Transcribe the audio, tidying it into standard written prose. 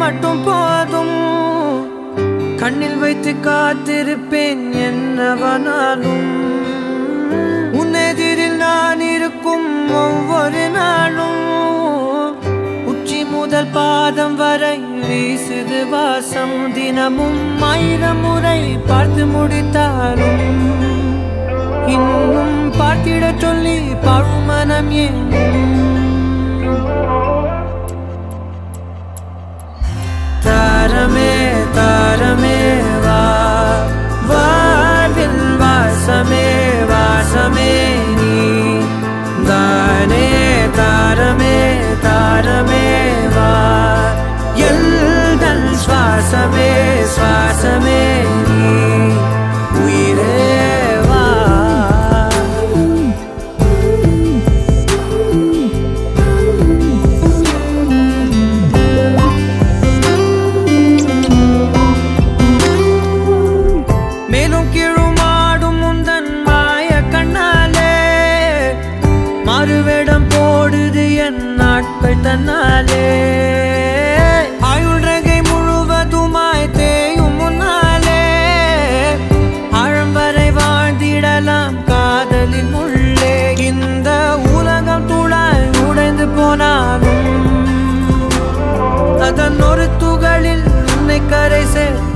மட்டும் போதும் கண்ணில் வைத்து காத்திருப்பேன் என்னவனாலும் உன்னெதிரில் நான் இருக்கும் ஒவ்வொரு நாளும் உச்சி முதல் பாதம் வரை வீசுது வாசம் தினமும் 1000 முறை பார்த்து முடித்தாலும் இன்னும் பார்த்திட சொல்லி பழுமனம் ஏன் தாரமே தாரமே வா வாழ்வில் வாசமே வாசமே நீ தானே தாரமே தாரமே வா எல்தல் சுவாசமே சுவாசமே நீ உயிரே வா மேலும் கீழுமாடும் முந்தன் மாய கண்ணாலே மாறுவேடம் போடுது என் நாட்கள் தன்னாலே ஆயுள் ரகை முழுவதுமாய் தேயும் முன்னாலே ஆழம் வரை வாழ்ந்திடலாம் காதலின் உள்ளே இந்த உலகம் துளாய் உடைந்து போனாலும் அதன் ஒரு துகளில் உன்னை கரை சேர்த்து